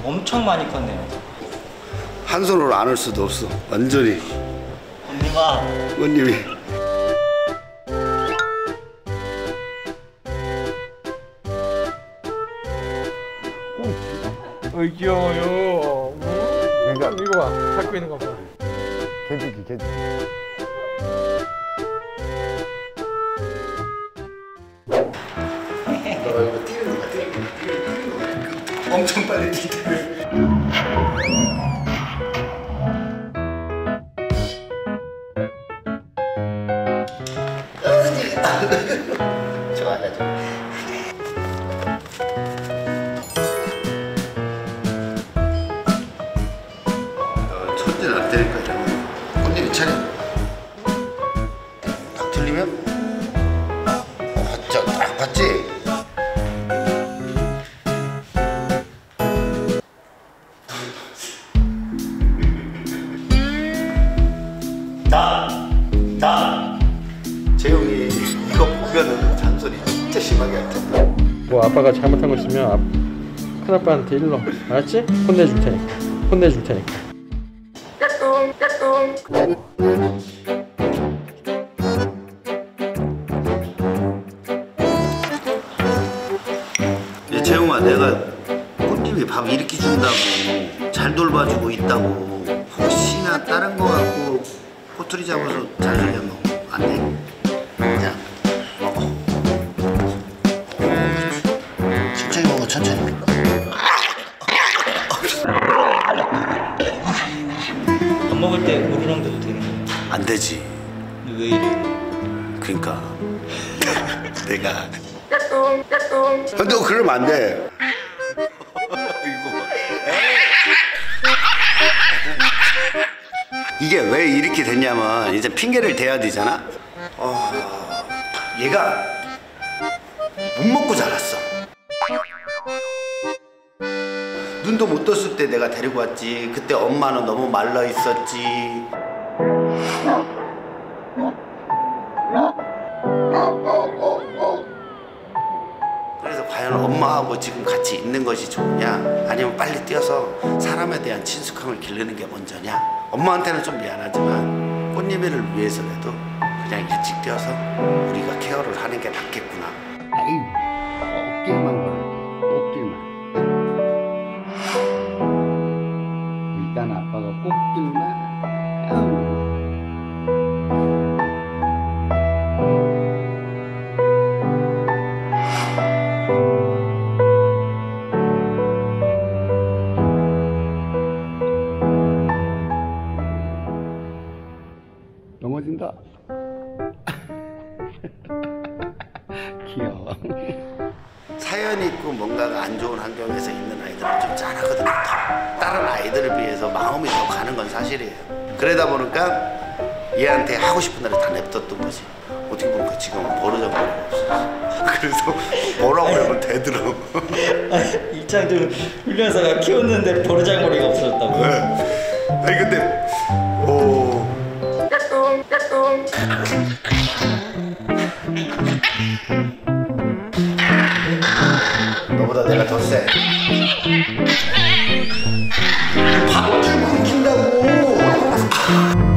엄청 많이 컸네요. 한 손으로 안을 수도 없어. 완전히. 언니가. 꽃님이. 어이 귀여워요. 그러니까 이거 봐. 잡고 있는 거 봐. 개주기 개주기. 엄청 빨리 뛰대. 좋아하죠. 천재는 안 때릴 거야. 꽃님이 차려. 딱 틀리면 진짜 딱 봤지? 재용이 이거 보면은 잔소리 진짜 심하게 할 텐데. 뭐 아빠가 잘못한 거 있으면 큰아빠한테 일러. 알았지? 혼내줄 테니까. 혼내줄 테니까. 까꿍 까꿍. 재용아, 내가 꽃님이 밥 이렇게 준다고 잘 돌봐주고 있다고 혹시나 다른 거 갖고 꼬투리 잡아서 잔소리하면 안 돼. 그냥 먹어. 천천히 먹어, 천천히. 밥 먹을 때 우르렁 대도 되는 거예요? 안 되지. 왜 이래? 그러니까 내가 너 그러면 안 돼. 이게 왜 이렇게 됐냐면 이제 핑계를 대야 되잖아. 얘가 못 먹고 자랐어. 눈도 못 떴을 때 내가 데리고 왔지. 그때 엄마는 너무 말라 있었지. 그래서 과연 엄마하고 지금 같이 있는 것이 좋냐, 아니면 빨리 뛰어서 사람에 대한 친숙함을 기르는 게 먼저냐. 엄마한테는 좀 미안하지만 꽃님이를 위해서라도 그냥 일찍 뛰어서 우리가 케어를 하는 게 낫겠구나. 아유, 꽃길만 걸어, 꽃길만. 일단 아빠가 꽃길만. 넘어진다. 귀여워. 사연 있고 뭔가가 안 좋은 환경에서 있는 아이들은 좀 짠하거든요. 다른 아이들을 비해서 마음이 더 가는 건 사실이에요. 그러다 보니까 얘한테 하고 싶은 대로 다 냅뒀던 거지. 어떻게 보니까 지금 버르장머리가 없어. 그래서 뭐라고 하면 되더라고. 일장도 훈련사가 키웠는데 버르장머리가 없어졌다고. 네. 아니 근데 너보다 내가 더 세. 밥을 좀 끊긴다고.